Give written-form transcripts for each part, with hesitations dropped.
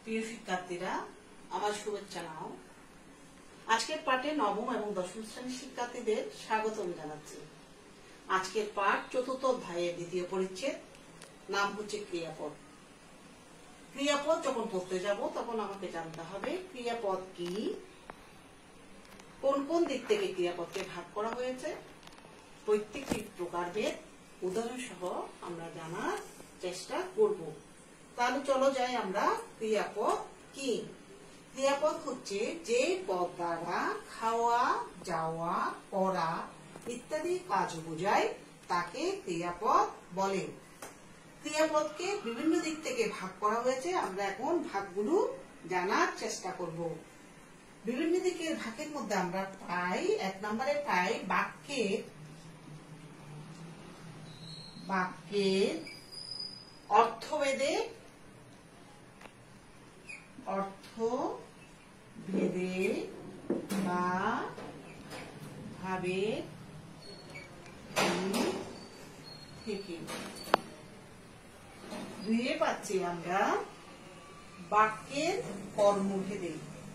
প্রিয় শিক্ষার্থীরা, আমার শুভেচ্ছা নাও। আজকের পাঠে নবম এবং দশম শ্রেণীর শিক্ষার্থীদের স্বাগতম জানাচ্ছি। আজকের পাঠ চতুর্থ অধ্যায়ের দ্বিতীয় পরিচ্ছেদ, নাম হচ্ছে ক্রিয়াপদ। ক্রিয়াপদ যখন পড়তে যাব তখন আমাকে জানতে হবে ক্রিয়াপদ কি, কোন কোন দিক থেকে ক্রিয়াপদকে ভাগ করা হয়েছে, প্রত্যেকটি প্রকারভেদ উদাহরণ সহ আমরা জানার চেষ্টা করব। তাহলে চলো যাই আমরা ক্রিয়াপদ কি। ক্রিয়াপদ হচ্ছে যে পদ দ্বারা খাওয়া, যাওয়া, পড়া ইত্যাদি কাজ বোঝায় তাকে ক্রিয়াপদ বলে। ক্রিয়াপদকে বিভিন্ন দিক থেকে ভাগ করা হয়েছে, আমরা এখন ভাগগুলো জানার চেষ্টা করব। বিভিন্ন দিকের ভাগের মধ্যে আমরা পাই, 1 নম্বরে পাই বাক্যের অর্থভেদে বা ভাবের থেকে। 2 পাচ্ছি আমরা বাক্যের কর্মভেদে।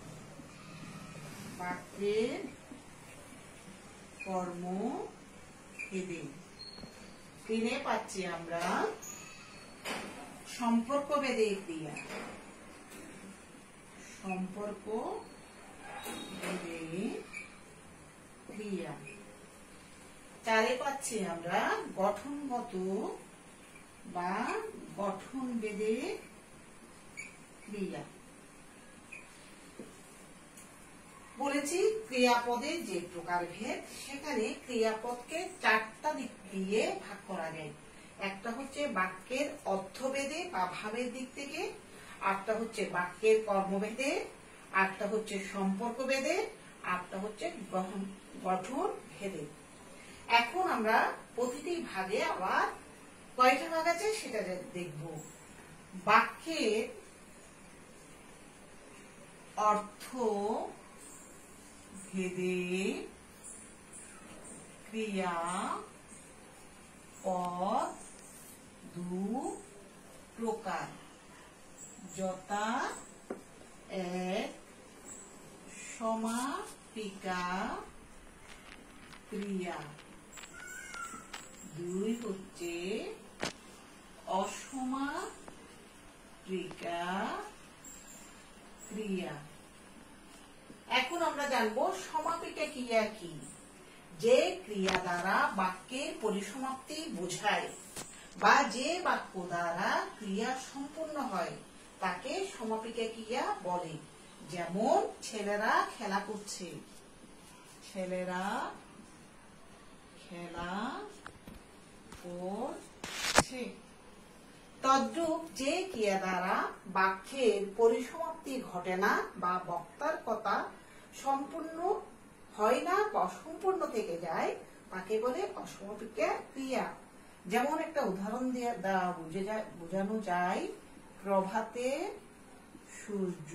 3 পাচ্ছি আমরা সম্পর্ক ভেদে ক্রিয়া। 4 পাচ্ছি আমরা গঠনগত বা গঠন ভেদে ক্রিয়া। বলেছি ক্রিয়াপদের যে প্রকারভেদ, সেখানে ক্রিয়াপদকে 4টা দিক দিয়ে ভাগ করা যায়। একটা হচ্ছে বাক্যের অর্থভেদে বা ভাবের দিক থেকে, আরেকটা হচ্ছে বাক্যের কর্মভেদে, আরেকটা হচ্ছে সম্পর্ক ভেদে, আরেকটা হচ্ছে গঠন ভেদে। এখন আমরা প্রতিটি ভাগে আবার কয়টা ভাগ আছে সেটা দেখব। বাক্যের অর্থ ভেদে ক্রিয়া পদ 2 প্রকার, যথা 1 সমাপিকা ক্রিয়া, 2 হচ্ছে অসমাপিকা ক্রিয়া। এখন আমরা জানবো সমাপিকা ক্রিয়া কি। যে ক্রিয়া দ্বারা বাক্যের পরিসমাপ্তি বোঝায় বা যে বাক্য দ্বারা ক্রিয়া সম্পূর্ণ হয় তাকে সমাপিকা ক্রিয়া বলে। যেমন ছেলেরা খেলা করছে, ছেলেরা খেলা করছে। তদ্রূপ যে ক্রিয়া দ্বারা বাক্যের পরিসমাপ্তি ঘটে না বা বক্তার কথা সম্পূর্ণ হয় না বা অসম্পূর্ণ থেকে যায় তাকে বলে অসমাপিকা ক্রিয়া। যেমন একটা উদাহরণ দিয়ে বোঝানো যায়, প্রভাতে সূর্য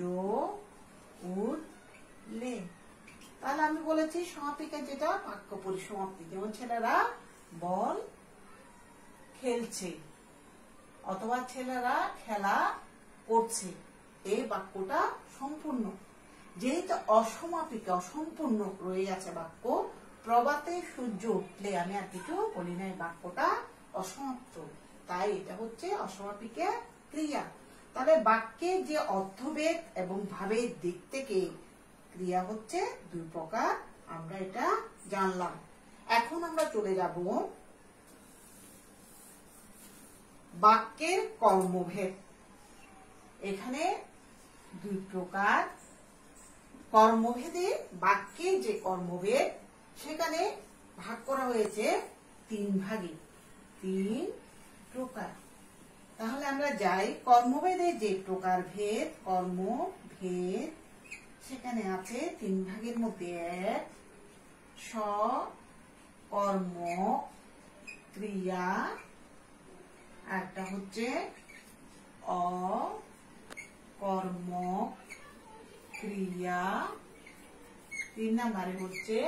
উঠলে। তাহলে আমি বলেছি সমাপিকা যেটা বাক্য পরিসমাপ্তি, যেমন ছেলেরা বল খেলছে অথবা ছেলেরা খেলা করছে, এই বাক্যটা সম্পূর্ণ। যেহেতু অসমাপিকা অসম্পূর্ণ রয়ে আছে বাক্য, প্রভাতে সূর্য উঠলে আমি আর কিছু বলি নাই, বাক্যটা অসমাপ্ত, তাই এটা হচ্ছে অসমাপিকা ক্রিয়া। তাহলে বাক্যের যে অর্থভেদ এবং ভাবের দিক থেকে ক্রিয়া হচ্ছে 2 প্রকার, আমরা এটা জানলাম। এখন আমরা চলে যাব বাক্যের কর্মভেদ। এখানে 2 প্রকার কর্মভেদে। বাক্যের যে কর্মভেদ সেখানে ভাগ করা হয়েছে 3 ভাগে, 3 প্রকার। তাহলে আমরা যাই কর্মভেদে যে প্রকারভেদ, কর্মভেদ সেখানে আছে 3 ভাগের মধ্যে 1 সকর্ম ক্রিয়া, একটা হচ্ছে অকর্ম ক্রিয়া, 3 নম্বরে হচ্ছে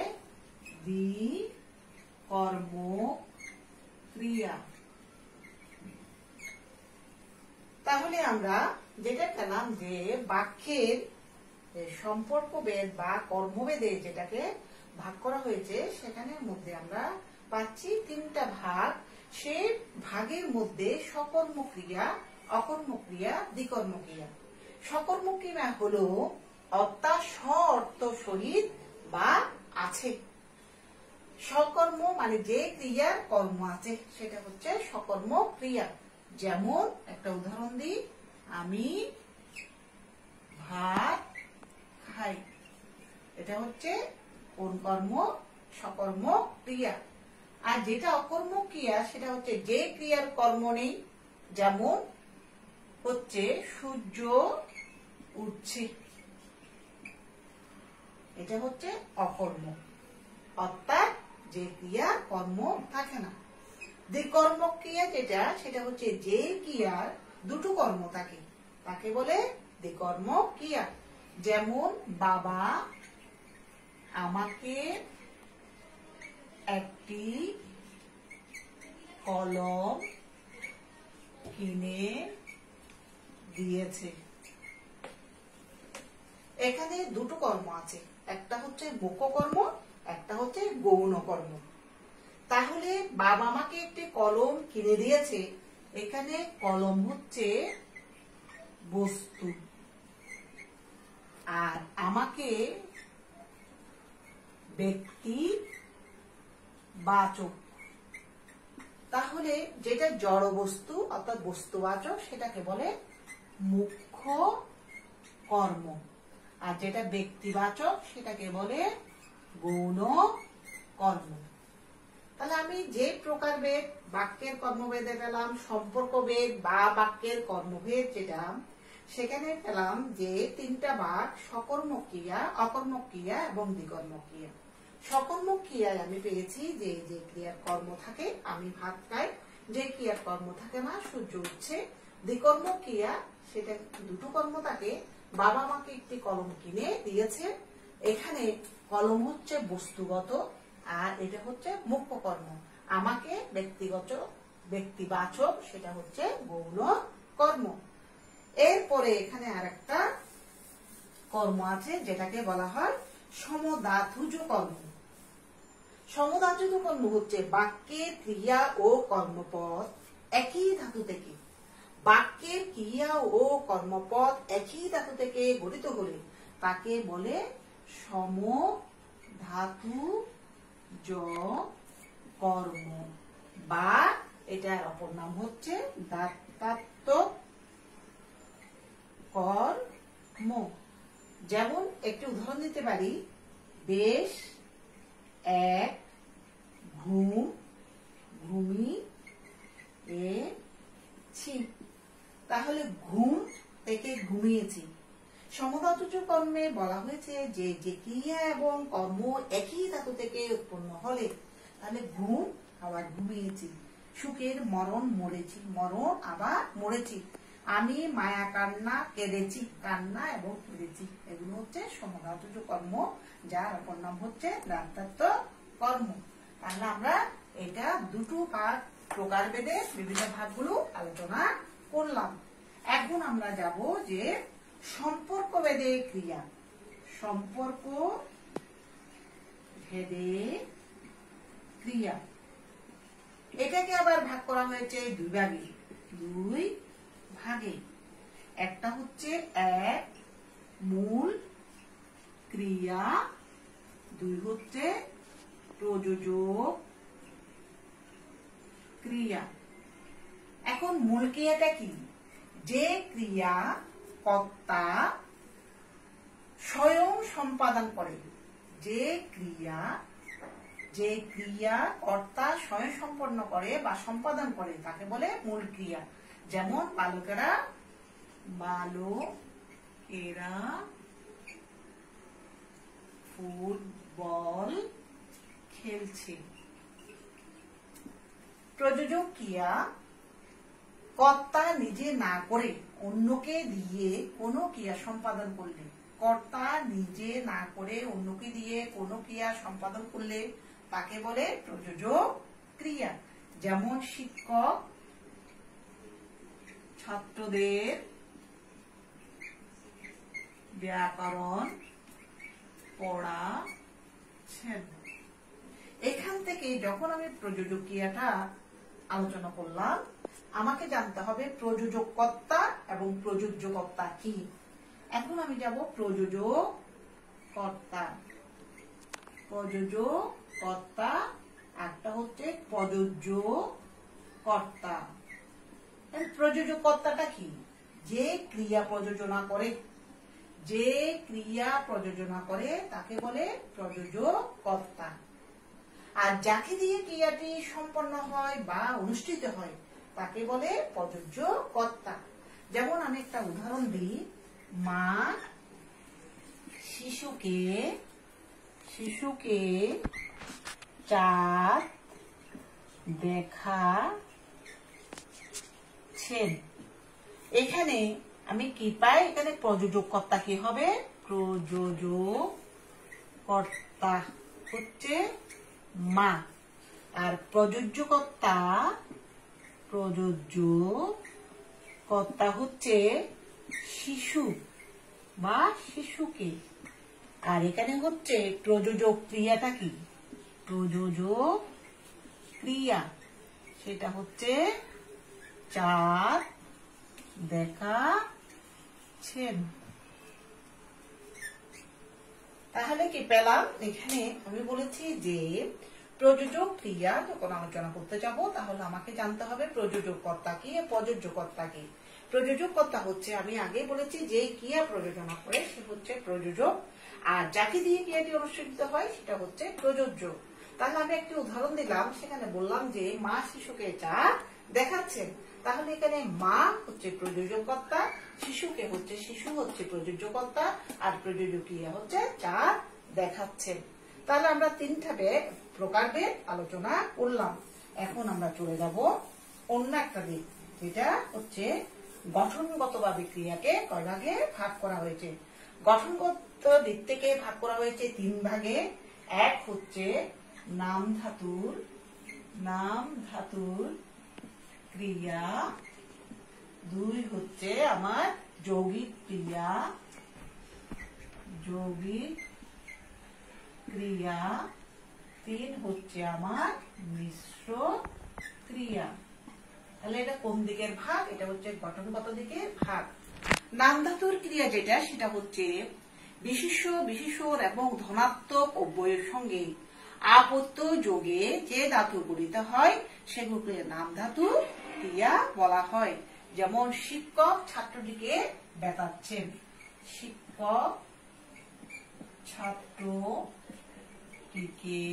বিকর্ম ক্রিয়া। তাহলে আমরা যেটা পেলাম যে বাক্যের সম্পর্কভেদ বা কর্মভেদে যেটাকে ভাগ করা হয়েছে সেখানের মধ্যে আমরা পাচ্ছি তিনটা ভাগ। সেই ভাগের মধ্যে সকর্মক্রিয়া, অকর্মক্রিয়া, দ্বিকর্মক্রিয়া। সকর্মক্রিয়া হলো অর্থাৎ অর্থ সহিত বা আছে। সকর্ম মানে যে ক্রিয়ার কর্ম আছে সেটা হচ্ছে সকর্ম ক্রিয়া। যেমন একটা উদাহরণ দিই, আমি ভাত খাই, এটা হচ্ছে কোন কর্ম? সকর্ম ক্রিয়া। আর যেটা অকর্ম ক্রিয়া সেটা হচ্ছে যে ক্রিয়ার কর্ম নেই। যেমন হচ্ছে সূর্য উঠছে, এটা হচ্ছে অকর্ম, অর্থাৎ যে ক্রিয়ার কর্ম থাকে না। দ্বিকর্ম ক্রিয়া যেটা সেটা হচ্ছে যে ক্রিয়ার দুটো কর্ম থাকে তাকে বলে দ্বিকর্ম ক্রিয়া। যেমন বাবা আমাকে একটি কলম কিনে দিয়েছে। এখানে দুটো কর্ম আছে, একটা হচ্ছে মুখ্য কর্ম, একটা হচ্ছে গৌণ কর্ম। তাহলে বাবা আমাকে একটি কলম কিনে দিয়েছে, এখানে কলম হচ্ছে বস্তু আর আমাকে ব্যক্তি বাচক। তাহলে যেটা জড় বস্তু অর্থাৎ বস্তুবাচক সেটাকে বলে মুখ্য কর্ম, আর যেটা ব্যক্তিবাচক সেটাকে বলে গৌণ কর্ম। তাহলে আমি যে প্রকারভেদ বাক্যের কর্মভেদে পেলাম, সম্পর্কভেদ বা বাক্যের কর্মভেদ যেটা, সেখানে পেলাম যে তিনটা ভাগ: সকর্মক্রিয়া, অকর্মক্রিয়া এবং দ্বিকর্মক্রিয়া। সকর্মক্রিয়ায় আমি পেয়েছি যে যে ক্রিয়ার কর্ম থাকে, আমি ভাত খাই, যে ক্রিয়ার কর্ম থাকে না, সূর্য উঠছে। দ্বিকর্মক্রিয়া সেটা দুটো কর্ম থাকে, বাবা আমাকে একটি কলম কিনে দিয়েছে, এখানে কলম হচ্ছে বস্তুগত আর এটা হচ্ছে মুখ্য কর্ম। আমাকে ব্যক্তিগত ব্যক্তিবাচক সেটা হচ্ছে গৌণ কর্ম। এরপরে এখানে আরেকটা কর্ম আছে যেটাকে বলা হয় সমধাতুজ কর্ম। সমধাতুজ কর্ম হচ্ছে বাক্যের ক্রিয়া ও কর্মপদ একই ধাতু থেকে, বাক্যের ক্রিয়া ও কর্মপদ একই ধাতু থেকে গঠিত হলে তাকে বলে সমধাতুজ কর্ম, বা এটার অপর নাম হচ্ছে দাত্তাত্মক কর্ম। যেমন একটি উদাহরণ দিতে পারি, বেশ, এক, ঘুম, ঘুমিয়েছি। তাহলে ঘুম থেকে ঘুমিয়েছি। সমধাতুজ কর্মে বলা হয়েছে যে যে ক্রিয়া এবং কর্ম একই ধাতু থেকে উৎপন্ন হলে, তাহলে ঘুম আবার ঘুমিয়েছি, সুখের মরণ মরেছি, মরণ আবার মরেছি, আমি মায়া কান্না কেঁদেছি, কান্না এবং কেঁদেছি। এগুলো হচ্ছে সমধাতুজ কর্ম, যার অপর নাম হচ্ছে দাত্তাত্মক কর্ম। তাহলে আমরা এটা দুটো ভাগ প্রকারভেদে বিভিন্ন ভাগগুলো আলোচনা করলাম। এখন আমরা যাব যে সম্পর্ক ভেদে ক্রিয়া। সম্পর্ক ভেদে ক্রিয়া এটাকে আবার ভাগ করা হয়েছে দুই ভাগে। একটা হচ্ছে এক, মূল ক্রিয়া, দুই হচ্ছে প্রযোজক ক্রিয়া। এখন মূল ক্রিয়াটা কি? যে ক্রিয়া কর্তা স্বয়ং সম্পাদন করে, যে ক্রিয়া কর্তা স্বয়ং সম্পন্ন করে বা সম্পাদন করে তাকে বলে মূল ক্রিয়া। যেমন বালকেরা ফুটবল খেলছে। প্রযোজক ক্রিয়া কর্তা নিজে না করে অন্যকে দিয়ে কোনো ক্রিয়া সম্পাদন করলে, কর্তা নিজে না করে অন্যকে দিয়ে কোনো ক্রিয়া সম্পাদন করলে তাকে বলে প্রযোজক ক্রিয়া। যেমন শিক্ষক ছাত্রদের ব্যাকরণ পড়াচ্ছেন। এখান থেকে যখন আমি প্রযোজক ক্রিয়াটা আলোচনা করলাম, আমাকে জানতে হবে প্রযোজক কর্তা এবং প্রযোজ্য কর্তা কি। এখন আমি যাব প্রযোজক কর্তা। প্রযোজক কর্তা একটা হচ্ছে প্রযোজ্য কর্তা। প্রযোজক কর্তাটা কি? যে ক্রিয়া প্রযোজনা করে, যে ক্রিয়া প্রযোজনা করে তাকে বলে প্রযোজক কর্তা। আর যাকে দিয়ে ক্রিয়াটি সম্পন্ন হয় বা অনুষ্ঠিত হয় তাকে বলে প্রযোজ্য কর্তা। যেমন আমি একটা উদাহরণ দিই, মা শিশুকে চাঁদ দেখাচ্ছেন। এখানে আমি কি পাই? এখানে প্রযোজক কর্তা কি হবে? প্রযোজক কর্তা হচ্ছে মা, আর প্রযোজ্য কর্তা হচ্ছে শিশু বা শিশুকে। আর এখানে হচ্ছে প্রযোজক ক্রিয়াটা কি? প্রযোজক ক্রিয়া সেটা হচ্ছে চাঁদ দেখাচ্ছেন। তাহলে কি পেলাম? এখানে আমি বলেছি যে প্রযোজক ক্রিয়া যখন আলোচনা করতে যাব তাহলে আমাকে জানতে হবে প্রযোজক কর্তা কি, প্রযোজ্য কর্তা কি। প্রযোজক কর্তা হচ্ছে, আমি আগে বলেছি, যে ক্রিয়া প্রযোজনা করে সে হচ্ছে প্রযোজক, আর যাকে দিয়ে ক্রিয়াটি অনুষ্ঠিত হয় সেটা হচ্ছে প্রযোজ্য। তাহলে আমি একটি উদাহরণ দিলাম, সেখানে বললাম যে মা শিশুকে চাঁদ দেখাচ্ছেন। তাহলে এখানে মা হচ্ছে প্রযোজক কর্তা, শিশু হচ্ছে প্রযোজ্য কর্তা, আর প্রযোজক ক্রিয়া হচ্ছে চাঁদ দেখাচ্ছেন। তাহলে আমরা তিনটা প্রকারভেদ আলোচনা করলাম। এখন আমরা চলে যাব অন্য একটা দিক, যেটা হচ্ছে গঠনগতভাবে ক্রিয়াকে কয় ভাগে ভাগ করা হয়েছে। গঠনগত দিক থেকে ভাগ করা হয়েছে তিন ভাগে। এক হচ্ছে নাম ধাতুর ক্রিয়া, দুই হচ্ছে আমার যৌগিক ক্রিয়া, তিন হচ্ছে আমার মিশ্র ক্রিয়া। তাহলে এটা কোন দিকের ভাগ? এটা হচ্ছে গঠনগত দিকের ভাগ। নাম ধাতুর ক্রিয়া যেটা, সেটা হচ্ছে বিশেষ্য এবং ধনাত্মক অব্যয়ের সঙ্গে আপত্য যোগে যে ধাতু গঠিত হয় সেগুলোকে নাম ধাতু ক্রিয়া বলা হয়। যেমন শিক্ষক ছাত্রটিকে বেতাচ্ছেন, শিক্ষক ছাত্রটিকে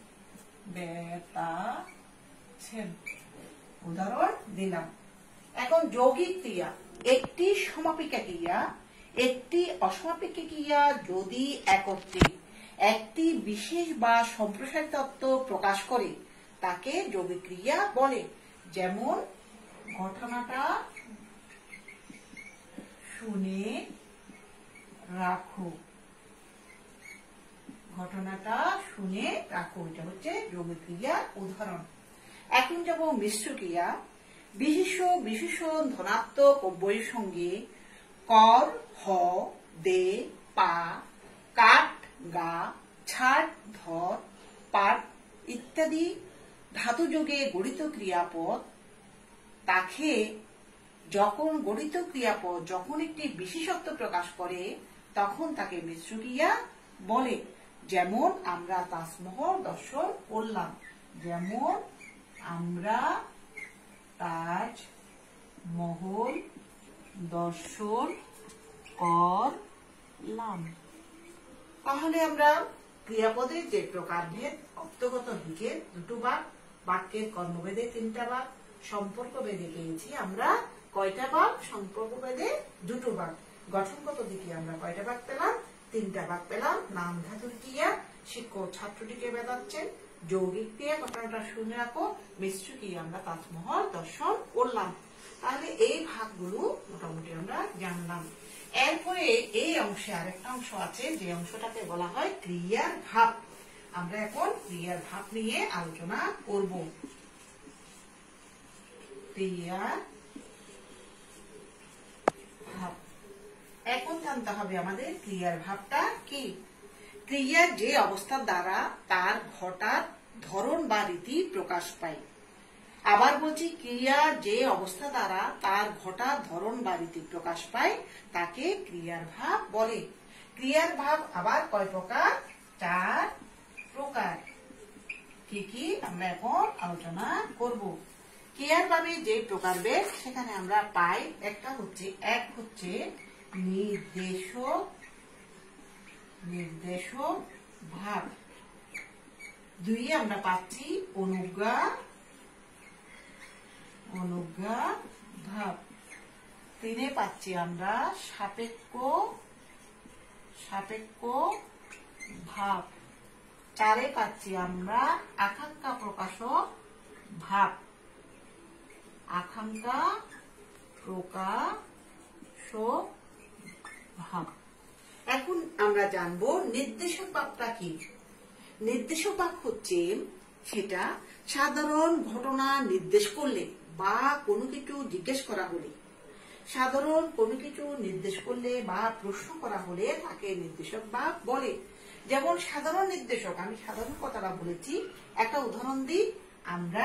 বেতাচ্ছেন, উদাহরণ দিলাম। এখন যৌগিক ক্রিয়া, একটি সমাপিকা ক্রিয়া, একটি অসমাপিকা ক্রিয়া যদি একত্রে একটি বিশেষ বা সম্প্রসারিত তত্ত্ব প্রকাশ করে তাকে যৌগিক ক্রিয়া বলে। যেমন ঘটনাটা শুনে রাখো, এটা হচ্ছে যৌগিক ক্রিয়ার উদাহরণ। এখন যাব মিশ্র ক্রিয়া। বিশেষ্য ধনাত্মক অব্যয়ের সঙ্গে কর, হ, দে, পা, কাট, গা, ছাড়, ধর, পাট ইত্যাদি ধাতুযোগে গঠিত ক্রিয়াপদ তাকে যখন একটি বিশেষত্ব প্রকাশ করে তখন তাকে মিশ্র ক্রিয়া বলে। যেমন আমরা তাজমহল দর্শন করলাম, তাহলে আমরা ক্রিয়াপদের যে প্রকারভেদ, অর্থগত দিকে দুটো ভাগ, বাক্যের কর্মভেদে তিনটা ভাগ, সম্পর্ক ভেদে পেয়েছি আমরা কয়টা ভাগ? সম্পর্ক ভেদে দুটো ভাগ। গঠনগত দিকে আমরা কয়টা ভাগ পেলাম? তিনটা ভাগ পেলাম। নাম ধাতুর ক্রিয়া, শিক্ষক ছাত্রটিকে বেতাচ্ছেন, যৌগিক ক্রিয়া ঘটনাটা শুনে রাখো, মিশ্র ক্রিয়া আমরা তাজমহল দর্শন করলাম। তাহলে এই ভাগগুলো মোটামুটি আমরা জানলাম। এরপরে এই অংশে আরেকটা অংশ আছে, যে অংশটাকে বলা হয় ক্রিয়ার ভাব। আমরা এখন ক্রিয়ার ভাব নিয়ে আলোচনা করব। ক্রিয়ার জানতে হবে আমাদের ক্রিয়ার ভাবটা কি। ক্রিয়ার যে অবস্থার দ্বারা তার ঘটার ধরন বা রীতি প্রকাশ পায়। আবার বলছি, ক্রিয়ার যে অবস্থা দ্বারা তার ঘটার ধরন বা রীতি প্রকাশ পায় তাকে ক্রিয়ার ভাব বলে। ক্রিয়ার ভাব আবার কয় প্রকার? 4 প্রকার। কি কি আমরা এখন আলোচনা করব। ক্রিয়ার ভাবে যে প্রকারভেদ সেখানে আমরা পাই, এক হচ্ছে নির্দেশক ভাব। 2 আমরা পাচ্ছি অনুজ্ঞা ভাব। 3 পাচ্ছি আমরা সাপেক্ষ ভাব। 4 পাচ্ছি আমরা আকাঙ্ক্ষা প্রকাশক ভাব। এখন আমরা জানবো নির্দেশক ভাবটা কি। নির্দেশক ভাব হচ্ছে সেটা সাধারণ ঘটনা নির্দেশ করলে বা কোনো কিছু জিজ্ঞেস করা হলে, সাধারণ কোনো কিছু নির্দেশ করলে বা প্রশ্ন করা হলে তাকে নির্দেশক ভাব বলে। যেমন সাধারণ নির্দেশক, আমি সাধারণ কথাটা বলেছি, একটা উদাহরণ দিই। আমরা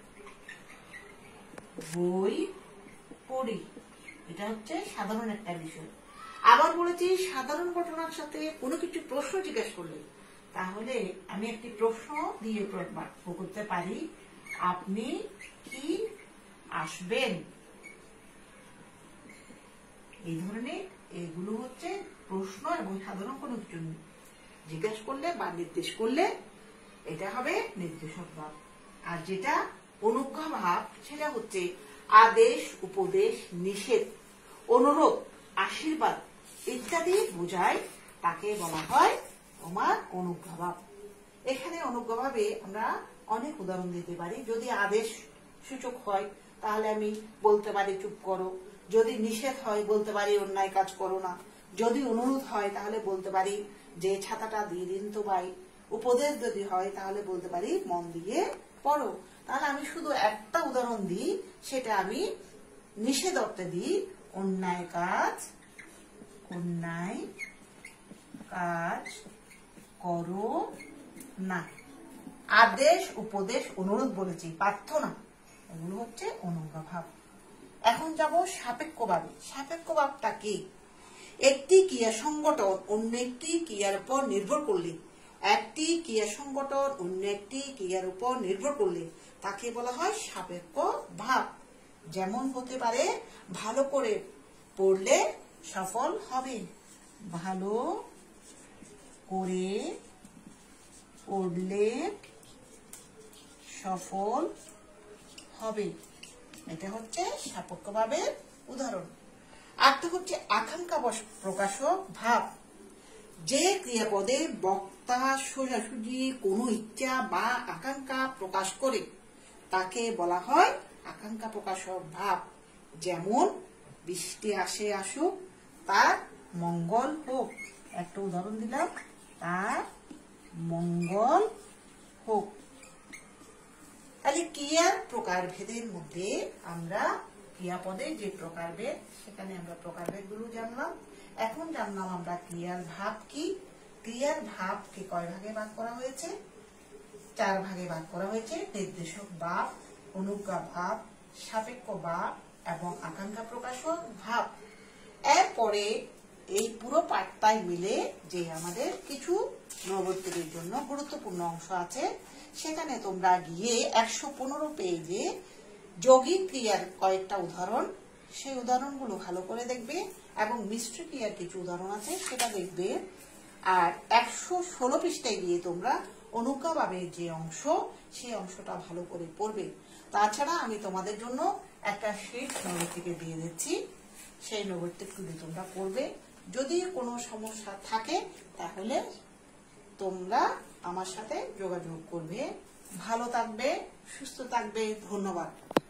বই পড়ি, এটা হচ্ছে সাধারণ একটা বিষয়। আবার বলেছি সাধারণ ঘটনার সাথে কোনো কিছু প্রশ্ন জিজ্ঞেস করলে, তাহলে আমি একটি প্রশ্ন দিয়ে করতে পারি, আপনি কি আসবেন? এই ধরনের এগুলো হচ্ছে প্রশ্ন এবং সাধারণ কোনো কিছু জিজ্ঞেস করলে বা নির্দেশ করলে এটা হবে নির্দেশক ভাব। আর যেটা অনুজ্ঞা ভাব সেটা হচ্ছে আদেশ, উপদেশ, নিষেধ, অনুরোধ, আশীর্বাদ ইত্যাদি বোঝায়, তাকে বলা হয় তোমার অনুজ্ঞা ভাব। এখানে অনুজ্ঞা ভাবে আমরা অনেক উদাহরণ দিতে পারি। যদি আদেশ সূচক হয় তাহলে আমি বলতে পারি চুপ করো। যদি নিষেধ হয় বলতে পারি অন্যায় কাজ করো না। যদি অনুরোধ হয় তাহলে বলতে পারি যে ছাতাটা দিয়ে দিন তো ভাই। উপদেশ যদি হয় তাহলে বলতে পারি মন দিয়ে পড়ো। তাহলে আমি শুধু একটা উদাহরণ দিই, সেটা আমি নিষেধ অর্থে দিই, অন্যায় কাজ করো না। আদেশ, উপদেশ, অনুরোধ বলেছি, প্রার্থনা, এগুলো হচ্ছে অনুজ্ঞা ভাব। এখন যাব সাপেক্ষ ভাবে। সাপেক্ষ ভাবটা কি? একটি ক্রিয়া সংগঠন অন্য একটি ক্রিয়ার উপর নির্ভর করলে, একটি ক্রিয়া সংগঠন অন্য একটি ক্রিয়ার উপর নির্ভর করলে তাকে বলা হয় সাপেক্ষ ভাব। যেমন হতে পারে ভালো করে পড়লে সফল হবে, ভালো করে পড়লে সফল হবে, এটা হচ্ছে সাপেক্ষ ভাবের উদাহরণ। আরেকটা হচ্ছে আকাঙ্ক্ষা প্রকাশক ভাব। যে ক্রিয়াপদে বক্তা সোজাসুজি কোনো ইচ্ছা বা আকাঙ্ক্ষা প্রকাশ করে তাকে বলা হয় আকাঙ্ক্ষা প্রকাশক ভাব। যেমন বৃষ্টি আসে আসুক, তার মঙ্গল হোক। একটা উদাহরণ দিলাম, তার মঙ্গল হোক। তাহলে ক্রিয়ার প্রকারভেদের মধ্যে আমরা ক্রিয়াপদের যে প্রকারভেদ, সেখানে আমরা প্রকারভেদ গুলো জানলাম। এখন জানলাম আমরা ক্রিয়ার ভাব কি। ক্রিয়ার ভাবকে কয় ভাগে ভাগ করা হয়েছে? 4 ভাগে ভাগ করা হয়েছে। নির্দেশক ভাব, অনুজ্ঞা ভাব, সাপেক্ষ ভাব এবং আকাঙ্ক্ষা প্রকাশক ভাব। এরপরে এই পুরো পাঠটাই মিলে যে আমাদের কিছু নবদ্বীপের জন্য গুরুত্বপূর্ণ অংশ আছে, সেখানে তোমরা গিয়ে 115 পেজে যৌগিক ক্রিয়ার কয়েকটা উদাহরণ, সেই উদাহরণগুলো ভালো করে দেখবে এবং মিশ্র ক্রিয়ার কিছু উদাহরণ আছে সেটা দেখবে। আর 116 পৃষ্ঠায় গিয়ে তোমরা অনুজ্ঞা ভাবের যে অংশ, সেই অংশটা ভালো করে পড়বে। তাছাড়া আমি তোমাদের জন্য একটা শীট নবদ্বীপে দিয়ে দিচ্ছি, সেই নবদ্বীপগুলি তোমরা পড়বে। যদি কোনো সমস্যা থাকে তাহলে তোমরা আমার সাথে যোগাযোগ করবে। ভালো থাকবে, সুস্থ থাকবে। ধন্যবাদ।